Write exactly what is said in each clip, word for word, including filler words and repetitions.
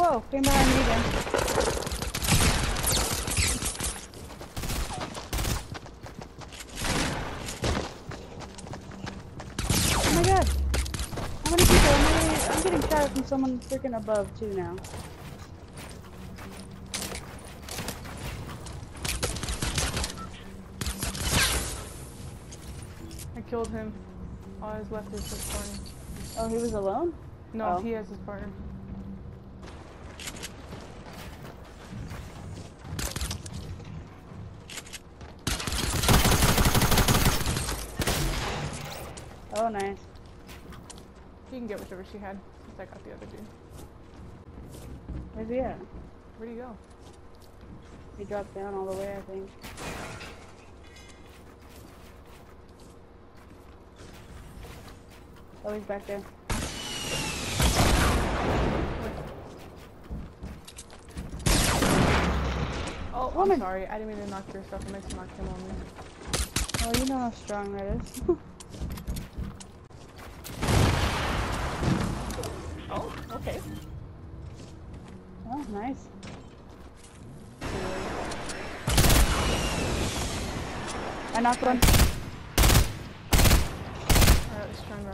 Oh, came behind me again. Oh my god. How many people? How many? I'm getting shot from someone freaking above too now. I killed him. All his left is his partner. Oh, he was alone? No, oh. he has his partner. Oh, nice. You can get whichever she had, since I got the other dude. Where's he at? Where'd he go? He dropped down all the way, I think. Oh, he's back there. Oh, Woman. I'm sorry. I didn't mean to knock your stuff. I meant to knock him on me. Oh, you know how strong that is. Oh, okay. Oh, nice. I knocked one. Alright, let's try and rush.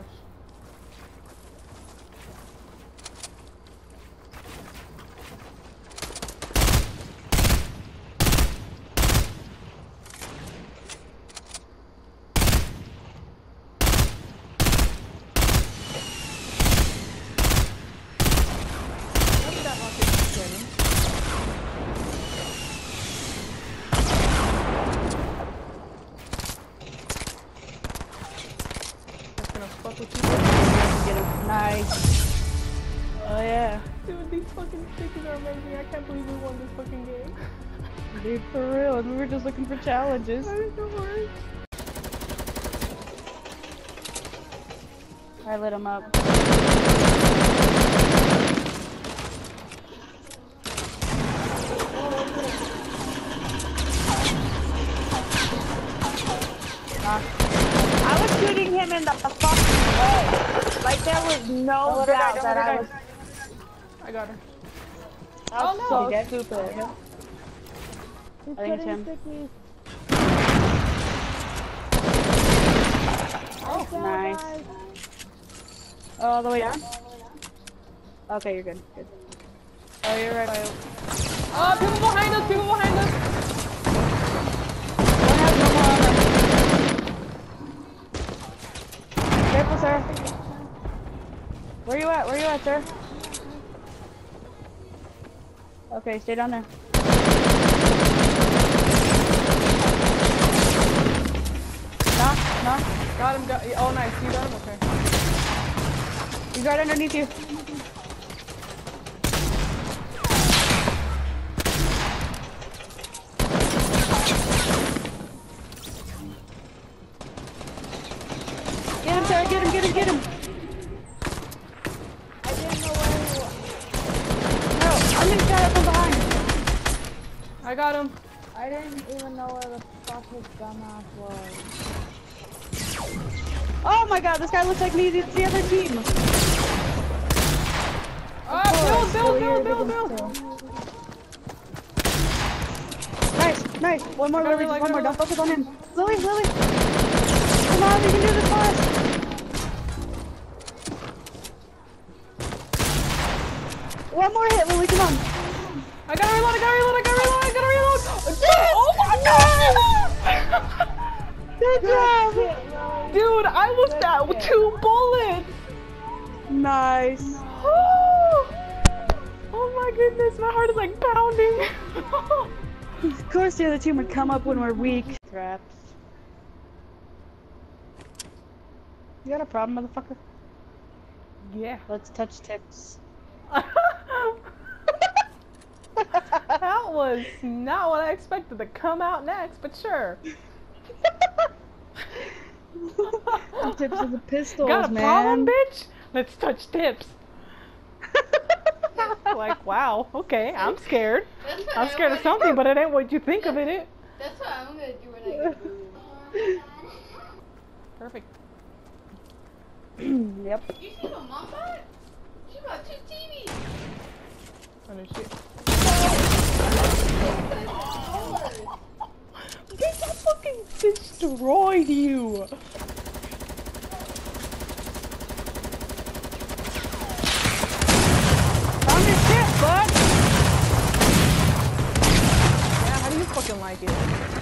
Nice. Oh yeah. Dude, these fucking stickers are amazing. I can't believe we won this fucking game. Dude, for real. We were just looking for challenges. I don't worry. I lit him up. I was shooting him in the fucking leg. Like there was no oh, doubt die, that I was. I got her. That was oh, so no. stupid. I think it's him. Oh, nice. Oh, all the way down? Okay, you're good. Good. Oh, you're right. Oh, people behind us! People behind us! One has no more armor. Careful, sir. Where you at? Where you at, sir? Okay, stay down there. Knock, knock. Got him, got oh nice, you got him? Okay. He's right underneath you. Get him, Sarah, get him, get him, get him! I didn't know where he was. No, I'm getting shot at from behind. I got him. I didn't even know where the fuck his dumbass was. Oh my god, this guy looks like me, it's the other team! Oh, build, build, build, build, build! Nice, nice! One more, Lily, just one more, don't focus on him. Lily, Lily! Come on, we can do this fast! One more hit, Lily, come on! I gotta reload, I gotta reload, I gotta reload, I gotta reload! Oh my god! Good job! Dude, I was at two bullets! Nice! Oh my goodness, my heart is like pounding! Of course the other team would come up when we're weak. Traps. You got a problem, motherfucker? Yeah. Let's touch tips. That was not what I expected to come out next, but sure. The tips of the pistols, Got a man. problem, bitch? Let's touch tips. Like, wow, okay, I'm scared. I'm scared of something, but it ain't what you think of it. That's what I'm gonna do when I get home. Perfect. Yep. You see my mom bought? She bought two T Vs. Oh, no shit. Bitch, I fucking destroyed you! Found your shit, bud! Yeah, how do you fucking like it?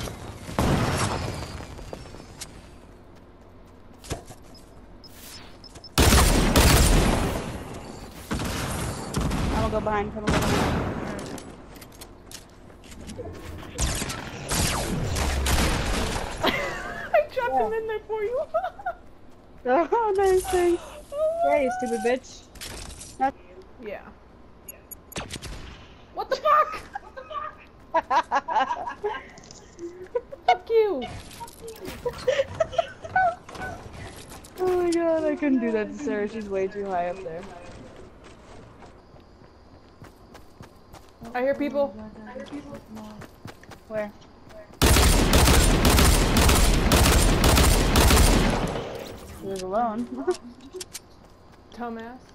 I'm gonna go behind. I'm gonna go behind. I dropped him in there for you. Oh, nice, thanks. Yeah, you stupid bitch. Not Yeah. What the fuck? Fuck you. Oh my god, I couldn't do that to Sarah. She's way too high up there. I hear people. Where? He was alone. Dumbass.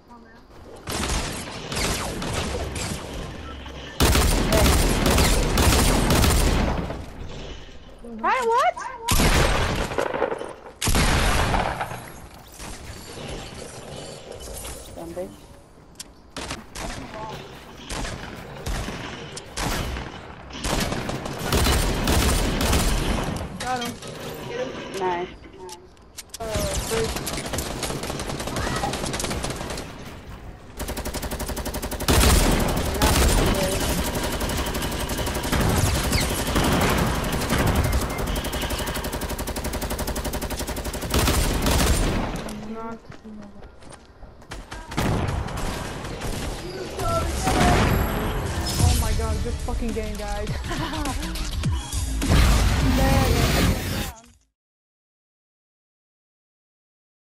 Hi, what? Dumb bitch. Got him. Nice. Uh, first. Not. Oh my god, good fucking game, guys. Man.